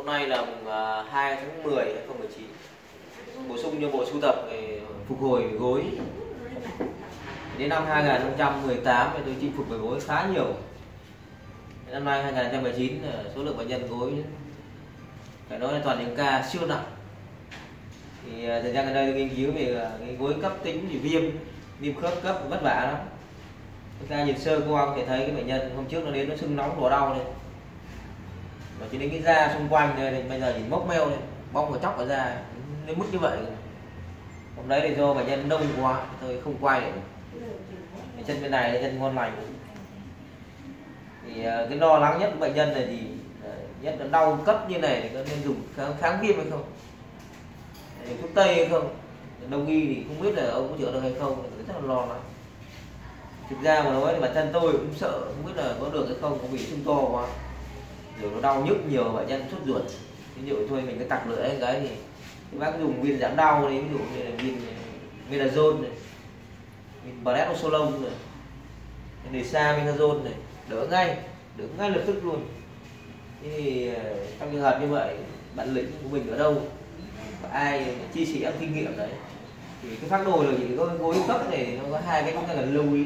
nay là mùng 2 tháng 10 2019. Bổ sung cho bộ sưu tập về phục hồi gối. Đến năm 2018 thì tôi chinh phục về gối khá nhiều. Năm nay 2019 số lượng bệnh nhân gối phải nói là toàn những ca siêu nặng. Thì thời gian gần đây tôi nghiên cứu về cái gối cấp tính thì viêm khớp cấp vất vả lắm. Chúng ta nhìn sơ qua thì thấy cái bệnh nhân hôm trước nó đến nó sưng nóng đỏ đau này, mà chỉ đến cái da xung quanh đây thì bây giờ nhìn mốc meo này, bong và chóc ở da đến mức như vậy. Hôm đấy thì do bệnh nhân đông quá tôi không quay được. Cái chân bên này là chân ngon lành. Thì cái lo lắng nhất của bệnh nhân là gì? Nhất là đau cấp như này thì có nên dùng kháng viêm hay không, thuốc tây hay không. Đông y thì không biết là ông có chữa được hay không, rất là lo lắng. Thực ra mà nói thì bản thân tôi cũng sợ, không biết là có được hay không, có bị sưng to quá rồi nó đau nhức nhiều, bệnh nhân sốt ruột. Ví dụ thôi mình cứ tặc lưỡi cái thì bác dùng viên giảm đau đấy, ví dụ như là viên Metazone này, viên Prednisolone này, Dexamethasone này, đỡ ngay lập tức luôn. Thì trong trường hợp như vậy bản lĩnh của mình ở đâu và ai chia sẻ kinh nghiệm đấy, thì cái phác đồ là chỉ có gối cấp này nó có hai cái chúng ta cần lưu ý.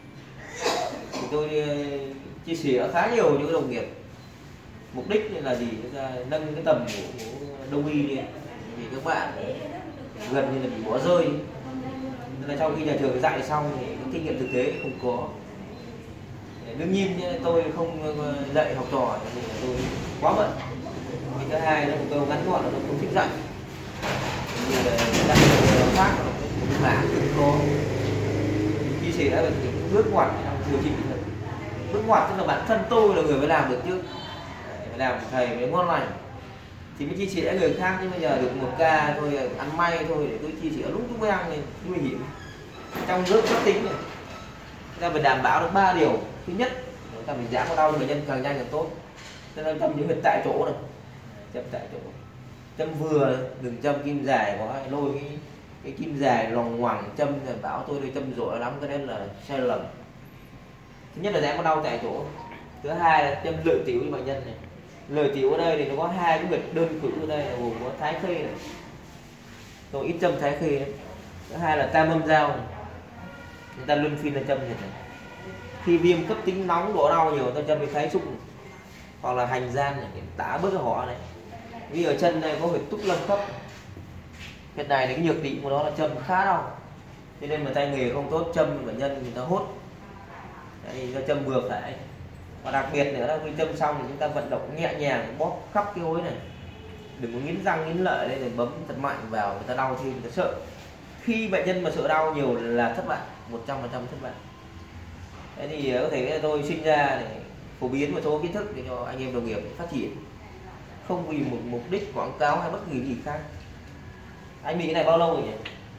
Thì tôi chia sẻ khá nhiều những đồng nghiệp. Mục đích là gì? Chúng ta nâng cái tầm của đông y lên, vì các bạn gần như là bị bỏ rơi. Nên là trong khi nhà trường dạy xong thì cái kinh nghiệm thực tế không có. Đương nhiên tôi không dạy học trò thì tôi quá bận. Cái thứ hai là tôi ngắn gọn là tôi không thích dạy. Như là dạy khác một mảng có chia sẻ về những bước ngoặt trong điều trị. Bước ngoặt tức là bản thân tôi là người phải làm được chứ, phải làm thầy mới ngon lành thì mới chia sẻ người khác. Nhưng bây giờ được một ca thôi, ăn may thôi để tôi chia sẻ lúc chúng ăn thì nguy hiểm. Trong nước cấp tính này chúng ta phải đảm bảo được 3 điều. Thứ nhất, chúng ta phải giảm đau cho bệnh nhân càng nhanh càng tốt. Cho nên châm những huyệt tại chỗ này, châm tại chỗ, châm vừa, đừng châm kim dài quá, lôi cái kim dài loằng ngoằng châm rồi bảo tôi đây châm giỏi lắm, cái đấy là sai lầm. Thứ nhất là giảm đau tại chỗ. Thứ hai là châm lợi tiểu cho bệnh nhân này. Lợi tiểu ở đây thì nó có hai cái huyệt đơn cử ở đây là gồm có thái khê này, tôi ít châm thái khê đấy. Thứ hai là tam âm dao này, người ta luân phiên là châm này. Khi viêm cấp tính nóng đỏ đau nhiều, ta châm với thái xúc này, hoặc là hành gian này, tả bớt họ này. Vì ở chân đây có huyệt túc lâm cấp, huyệt này cái nhược điểm của nó là châm khá đau, cho nên mà tay nghề không tốt châm bệnh nhân người ta hốt. Đấy, do châm vừa phải. Và đặc biệt nữa là khi châm xong thì chúng ta vận động nhẹ nhàng bóp khắp cái gối này, đừng có nghiến răng nghiến lợi đây, để bấm thật mạnh vào người ta đau thêm, người ta sợ. Khi bệnh nhân mà sợ đau nhiều là thất bại, 100% thất bại. Thế thì có thể tôi sinh ra để phổ biến một số kiến thức để cho anh em đồng nghiệp phát triển, không vì một mục đích quảng cáo hay bất kỳ gì khác. Anh bị cái này bao lâu rồi nhỉ?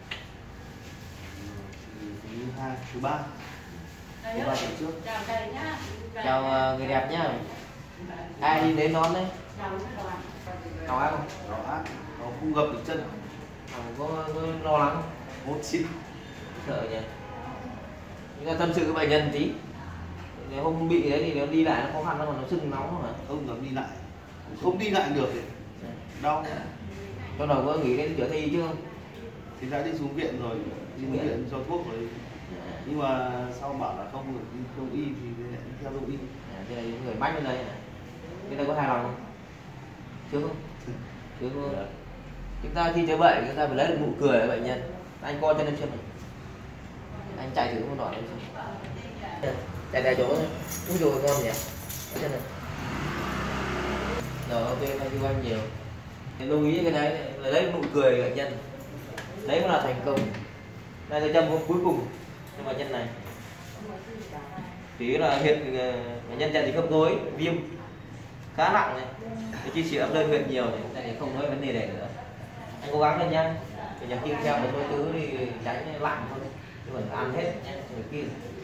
Thứ ba tuần trước. Chào người đẹp nhá. Ai đi đến đón đấy? Nào ác không? Nó không gập được chân. Có lo lắng, Hốt xịn. sợ nhỉ. Chúng ta tâm sự với bệnh nhân tí. Nếu không bị đấy thì nó đi lại nó khó khăn lắm, mà nó sưng nóng mà. Không dám đi lại. Không đi lại được thì đau. Cho đầu có nghĩ đến chữa thi chứ không? Thì đã đi xuống viện rồi, đi xuống viện cho thuốc rồi. Nhưng mà sau bảo là không được đi đông y thì lại đi theo đông y. Thế này người bách bên đây này. Bên đây có hài lòng không? Chưa không? Chưa không? Chúng ta khi chữa bệnh chúng ta phải lấy được nụ cười ở bệnh nhân. Anh coi chân em xem này. Anh chạy thử một đoạn em xem. Chạy tại chỗ thôi. Úi dồi ngon nhỉ. Chân này. Rồi ok, thank you anh nhiều. Thì lưu ý cái đấy là lấy nụ cười bệnh nhân. Đấy cũng là thành công. Đây là châm hôm cuối cùng cho bệnh nhân này. Chỉ là hiện bệnh nhân chạy thì khớp gối viêm khá nặng này, để chia sẻ đơn huyện nhiều này, không nói vấn đề này nữa. Anh cố gắng lên nha, nhà kia theo một số thứ thì tránh lạnh thôi, nhưng mà ăn hết nhé, người kia.